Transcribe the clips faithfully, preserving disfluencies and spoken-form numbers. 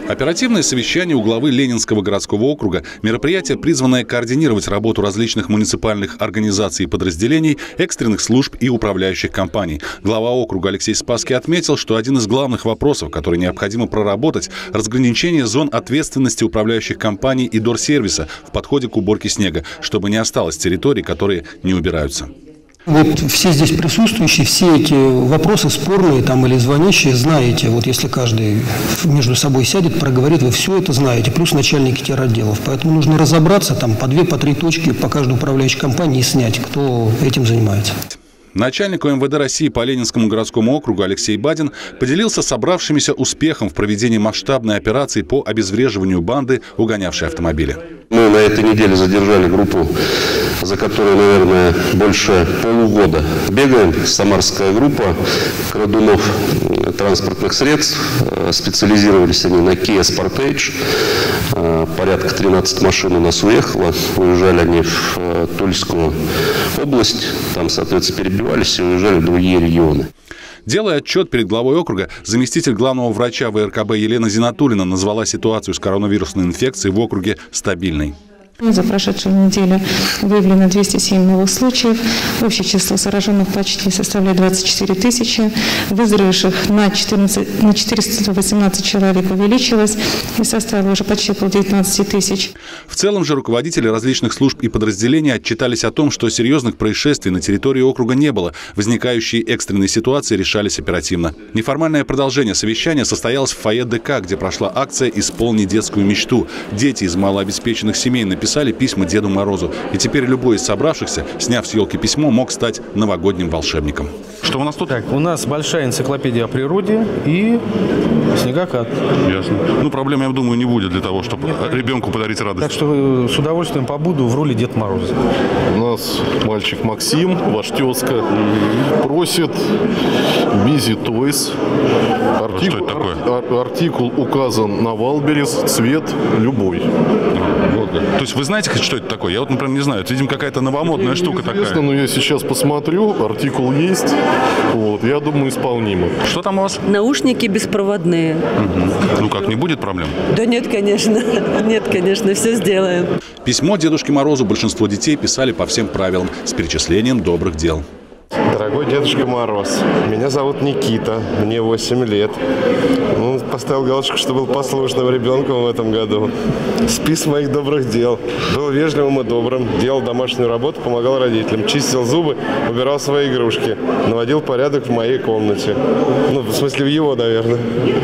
Оперативное совещание у главы Ленинского городского округа – мероприятие, призванное координировать работу различных муниципальных организаций и подразделений, экстренных служб и управляющих компаний. Глава округа Алексей Спасский отметил, что один из главных вопросов, который необходимо проработать – разграничение зон ответственности управляющих компаний и дорсервиса в подходе к уборке снега, чтобы не осталось территорий, которые не убираются. Вот все здесь присутствующие, все эти вопросы спорные там или звонящие знаете. Вот если каждый между собой сядет, проговорит, вы все это знаете, плюс начальники теротделов. Поэтому нужно разобраться там по две, по три точки по каждой управляющей компании и снять, кто этим занимается. Начальник МВД России по Ленинскому городскому округу Алексей Бадин поделился собравшимися успехом в проведении масштабной операции по обезвреживанию банды, угонявшей автомобили. Мы на этой неделе задержали группу, за которой, наверное, больше полугода бегаем. Самарская группа крадунов транспортных средств. Специализировались они на Kia Sportage. Порядка тринадцати машин у нас уехало. Уезжали они в Тульскую область. Там, соответственно, перебивались и уезжали в другие регионы. Делая отчет перед главой округа, заместитель главного врача вэ эр ка бэ Елена Зинатуллина назвала ситуацию с коронавирусной инфекцией в округе стабильной. За прошедшую неделю выявлено двести семь новых случаев. Общее число зараженных почти составляет двадцать четыре тысячи. Выздоровевших на, четырнадцать, на четыреста восемнадцать человек увеличилось и составило уже почти около девятнадцати тысяч. В целом же руководители различных служб и подразделений отчитались о том, что серьезных происшествий на территории округа не было. Возникающие экстренные ситуации решались оперативно. Неформальное продолжение совещания состоялось в фойе дэ ка, где прошла акция «Исполни детскую мечту». Дети из малообеспеченных семей написали Писали письма Деду Морозу. И теперь любой из собравшихся, сняв с елки письмо, мог стать новогодним волшебником. Что у нас тут? Так, у нас большая энциклопедия о природе и снегокат. Ясно. Ну, проблем, я думаю, не будет для того, чтобы Нет, ребенку подарить радость. Так что с удовольствием побуду в роли Деда Мороза. У нас мальчик Максим, ваш тезка, просит Бизи Тойс. Артикул, что это такое? Ар артикул указан на Валберес, цвет любой. Вот, да. То есть вы знаете, что это такое? Я вот, например, не знаю. Это, видимо, какая-то новомодная мне штука такая. Но я сейчас посмотрю, артикул есть. Вот, я думаю, исполнимо. Что там у вас? Наушники беспроводные. Угу. Ну как, не будет проблем? Да нет, конечно. Нет, конечно, все сделаем. Письмо Дедушке Морозу большинство детей писали по всем правилам с перечислением добрых дел. Дорогой Дедушка Мороз, меня зовут Никита, мне восемь лет. Ну, поставил галочку, что был послушным ребенком в этом году. Список моих добрых дел. Был вежливым и добрым, делал домашнюю работу, помогал родителям, чистил зубы, убирал свои игрушки, наводил порядок в моей комнате. Ну, в смысле, в его, наверное.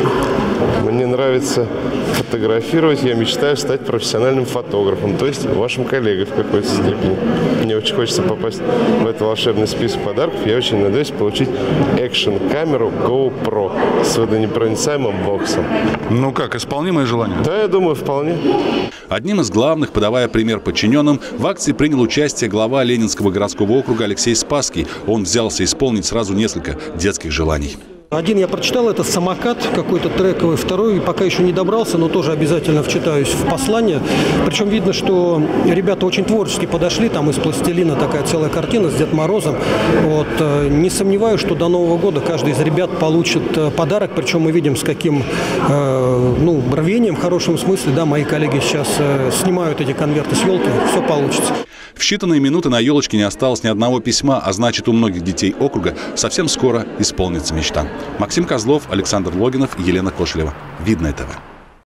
Мне нравится фотографировать, я мечтаю стать профессиональным фотографом, то есть вашим коллегой в какой-то степени. Мне очень хочется попасть в этот волшебный список подарков. Я очень надеюсь получить экшн-камеру GoPro с водонепроницаемым боксом. Ну как, исполнимое желание? Да, я думаю, вполне. Одним из главных, подавая пример подчиненным, в акции принял участие глава Ленинского городского округа Алексей Спасский. Он взялся исполнить сразу несколько детских желаний. Один я прочитал, это самокат какой-то трековый, второй пока еще не добрался, но тоже обязательно вчитаюсь в послание. Причем видно, что ребята очень творчески подошли, там из пластилина такая целая картина с Дедом Морозом. Вот. Не сомневаюсь, что до Нового года каждый из ребят получит подарок, причем мы видим, с каким э, ну, рвением, в хорошем смысле, да, мои коллеги сейчас э, снимают эти конверты с елки, все получится. В считанные минуты на елочке не осталось ни одного письма, а значит, у многих детей округа совсем скоро исполнится мечта. Максим Козлов, Александр Логинов, Елена Кошелева. Видное ТВ.